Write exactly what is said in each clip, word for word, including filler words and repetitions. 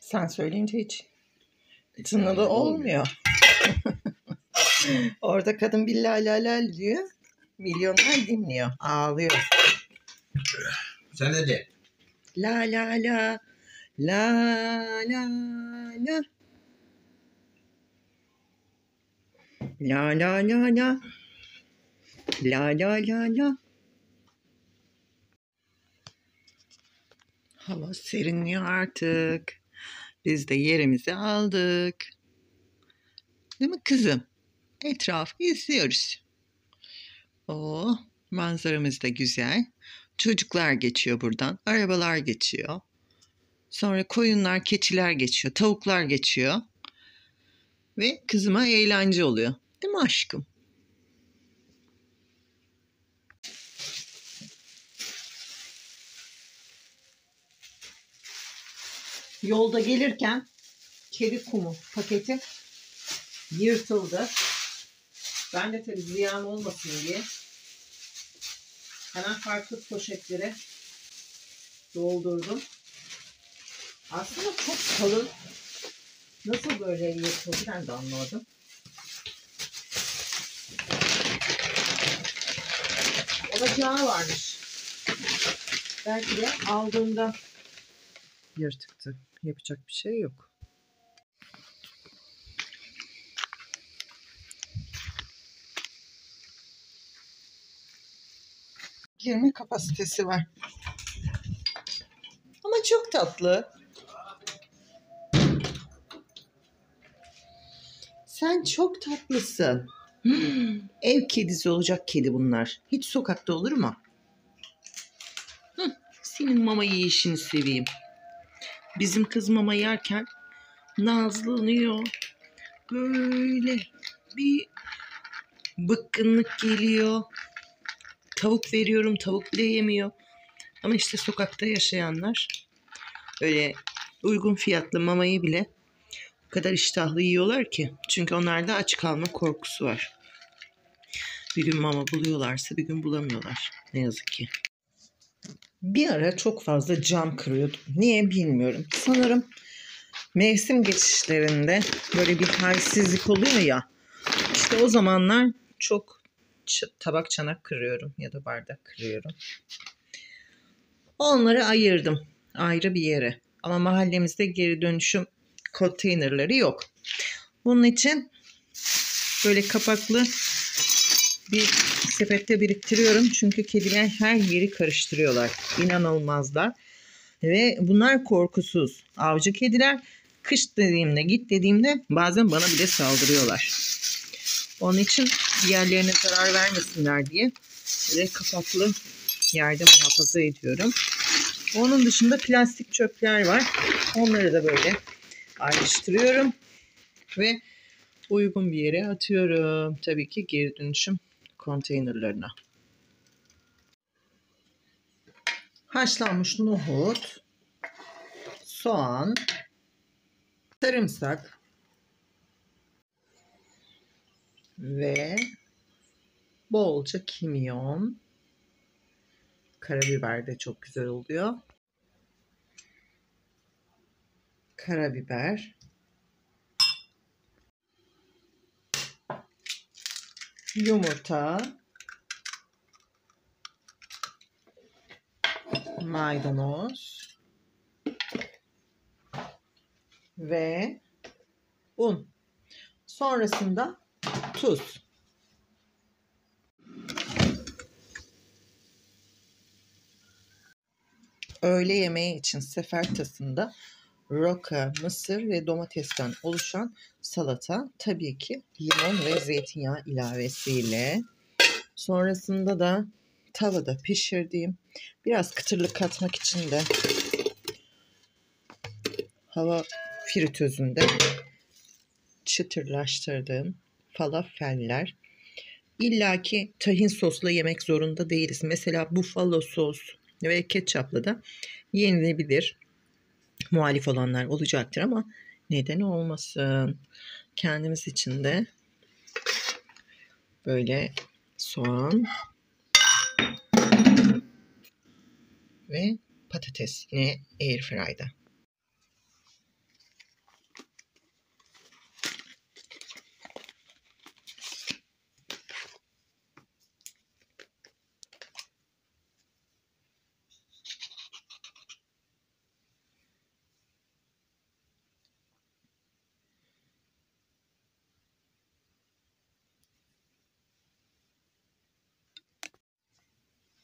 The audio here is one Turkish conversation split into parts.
Sen söyleyince hiç tınılı olmuyor. Orada kadın bir la la la diyor. Milyonlar dinliyor. Ağlıyor. Sen de de. La la la. La la la. La la la la. La la la la. Hava serinliyor artık. Biz de yerimizi aldık. Değil mi kızım? Etrafı izliyoruz. Oo, manzaramız da güzel. Çocuklar geçiyor buradan. Arabalar geçiyor. Sonra koyunlar, keçiler geçiyor. Tavuklar geçiyor. Ve kızıma eğlence oluyor. Değil mi aşkım? Yolda gelirken kedi kumu paketi yırtıldı. Ben de tabii ziyan olmasın diye hemen farklı poşetlere doldurdum. Aslında çok kalın. Nasıl böyle yırtıldı ben de anlamadım. Olacağı varmış. Belki de aldığımda yırtıktı. Yapacak bir şey yok. yirmi kapasitesi var. Ama çok tatlı. Sen çok tatlısın. Hmm, ev kedisi olacak kedi bunlar. Hiç sokakta olur mu? Hı, senin mama yiyişini seveyim. Bizim kız mama yerken nazlanıyor. Böyle bir bıkkınlık geliyor. Tavuk veriyorum, tavuk bile yemiyor. Ama işte sokakta yaşayanlar öyle uygun fiyatlı mamayı bile o kadar iştahlı yiyorlar ki. Çünkü onlarda aç kalma korkusu var. Bir gün mama buluyorlarsa bir gün bulamıyorlar. Ne yazık ki. Bir ara çok fazla cam kırıyordum. Niye bilmiyorum. Sanırım mevsim geçişlerinde böyle bir halsizlik oluyor ya. İşte o zamanlar çok tabak çanak kırıyorum ya da bardak kırıyorum. Onları ayırdım ayrı bir yere. Ama mahallemizde geri dönüşüm konteynerleri yok. Bunun için böyle kapaklı bir sepette biriktiriyorum. Çünkü kediler her yeri karıştırıyorlar. İnanılmazlar. Ve bunlar korkusuz. Avcı kediler kış dediğimde, git dediğimde bazen bana bile saldırıyorlar. Onun için diğerlerine zarar vermesinler diye ve kapaklı yerde muhafaza ediyorum. Onun dışında plastik çöpler var. Onları da böyle ayrıştırıyorum ve uygun bir yere atıyorum. Tabii ki geri dönüşüm konteynerlarına. Haşlanmış nohut, soğan, sarımsak ve bolca kimyon. Karabiber de çok güzel oluyor. Karabiber. Yumurta. Maydanoz. Ve un. Sonrasında tuz. Öğle yemeği için sefertasında roka, mısır ve domatesten oluşan salata, tabii ki limon ve zeytinyağı ilavesiyle. Sonrasında da tavada pişirdiğim, biraz kıtırlık katmak için de hava fritözünde çıtırlaştırdığım falafeller. İlla ki tahin sosla yemek zorunda değiliz. Mesela buffalo sos ve ketçapla da yenilebilir. Muhalif olanlar olacaktır ama neden olmasın? Kendimiz için de böyle soğan ve patates yine airfryer'da.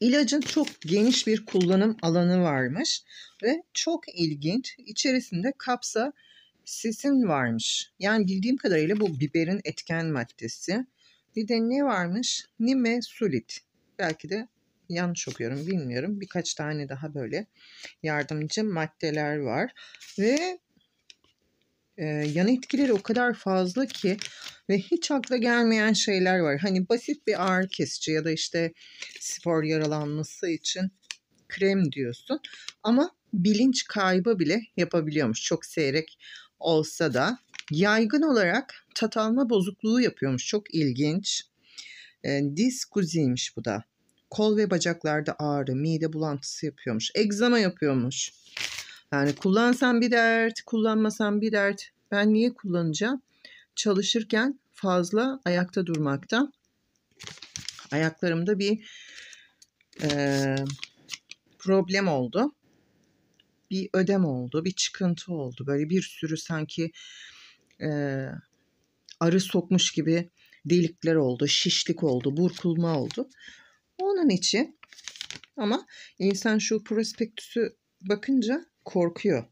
İlacın çok geniş bir kullanım alanı varmış ve çok ilginç. İçerisinde kapsasisin varmış. Yani bildiğim kadarıyla bu biberin etken maddesi. Bir de ne varmış? Nimesulit. Belki de yanlış okuyorum, bilmiyorum. Birkaç tane daha böyle yardımcı maddeler var ve e, yan etkileri o kadar fazla ki ve hiç akla gelmeyen şeyler var. Hani basit bir ağrı kesici ya da işte spor yaralanması için krem diyorsun ama bilinç kaybı bile yapabiliyormuş. Çok seyrek olsa da yaygın olarak tat alma bozukluğu yapıyormuş. Çok ilginç. E, diskuziymiş bu da. Kol ve bacaklarda ağrı, mide bulantısı yapıyormuş. Egzama yapıyormuş. Yani kullansan bir dert, kullanmasan bir dert. Ben niye kullanacağım? Çalışırken fazla ayakta durmaktan ayaklarımda bir e, problem oldu. Bir ödem oldu, bir çıkıntı oldu. Böyle bir sürü sanki e, arı sokmuş gibi delikler oldu, şişlik oldu, burkulma oldu. Onun için ama insan şu prospektüsü bakınca korkuyor.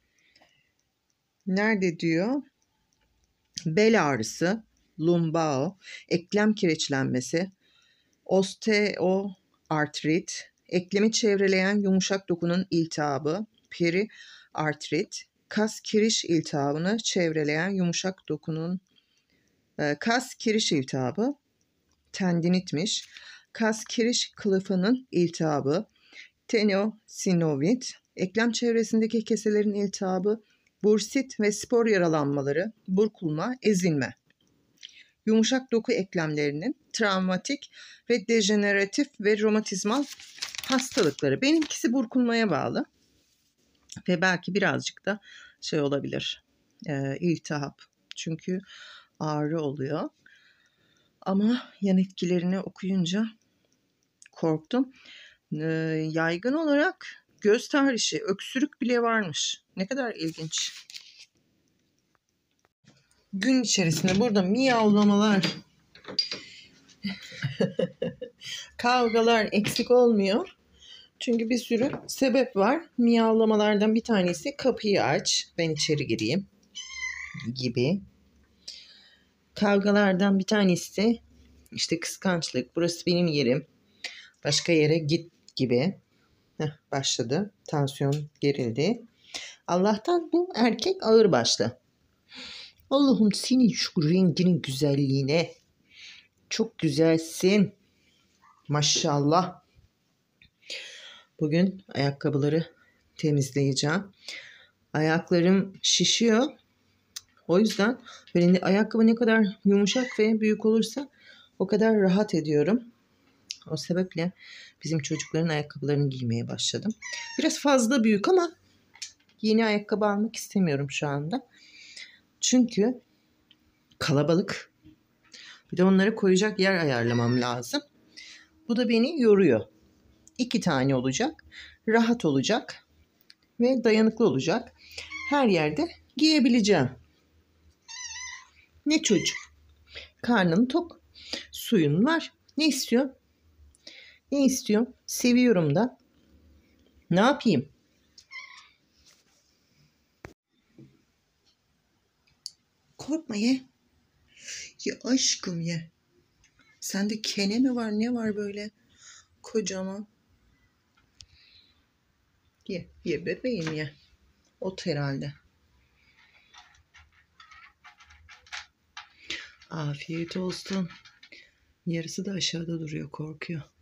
Nerede diyor? Bel ağrısı, lumbao, eklem kireçlenmesi, osteoartrit, eklemi çevreleyen yumuşak dokunun iltihabı, periartrit, kas kiriş iltihabını çevreleyen yumuşak dokunun e, kas kiriş iltihabı, tendinitmiş, kas kiriş kılıfının iltihabı, tenosinovit, eklem çevresindeki keselerin iltihabı, bursit ve spor yaralanmaları, burkulma, ezilme. Yumuşak doku eklemlerinin travmatik ve dejeneratif ve romatizmal hastalıkları. Benimkisi burkulmaya bağlı ve belki birazcık da şey olabilir, e, iltihap. Çünkü ağrı oluyor. Ama yan etkilerini okuyunca korktum. E, yaygın olarak göz tahrişi, öksürük bile varmış. Ne kadar ilginç. Gün içerisinde burada miyavlamalar, kavgalar eksik olmuyor. Çünkü bir sürü sebep var. Miyavlamalardan bir tanesi kapıyı aç, ben içeri gireyim gibi. Kavgalardan bir tanesi işte kıskançlık, burası benim yerim, başka yere git gibi. Heh, başladı. Tansiyon gerildi. Allah'tan bu erkek ağırbaşlı. Allah'ım senin şu renginin güzelliğine. Çok güzelsin. Maşallah. Bugün ayakkabıları temizleyeceğim. Ayaklarım şişiyor. O yüzden böyle ayakkabı ne kadar yumuşak ve büyük olursa o kadar rahat ediyorum. O sebeple bizim çocukların ayakkabılarını giymeye başladım. Biraz fazla büyük ama yeni ayakkabı almak istemiyorum şu anda. Çünkü kalabalık. Bir de onları koyacak yer ayarlamam lazım. Bu da beni yoruyor. İki tane olacak. Rahat olacak. Ve dayanıklı olacak. Her yerde giyebileceğim. Ne çocuk? Karnın tok. Suyun var. Ne istiyor? Ne istiyor? Seviyorum da. Ne yapayım? Korkma ye. Ye aşkım ye. Sende kene mi var? Ne var böyle? Kocaman. Ye. Ye bebeğim ye. Ot herhalde. Afiyet olsun. Yarısı da aşağıda duruyor, korkuyor.